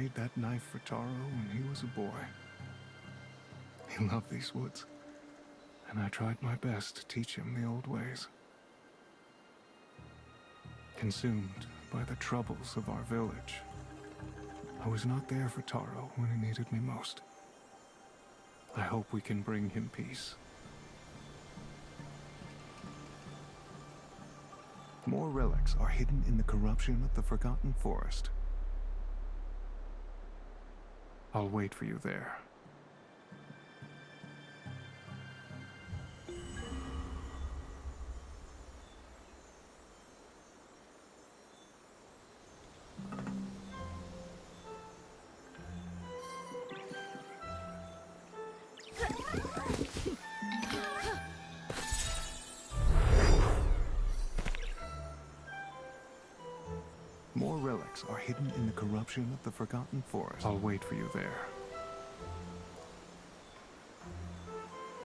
made that knife for Taro when he was a boy. He loved these woods, and I tried my best to teach him the old ways. Consumed by the troubles of our village, I was not there for Taro when he needed me most. I hope we can bring him peace. More relics are hidden in the corruption of the Forgotten Forest. I'll wait for you there. More relics are hidden in the corruption of the Forgotten Forest. I'll wait for you there.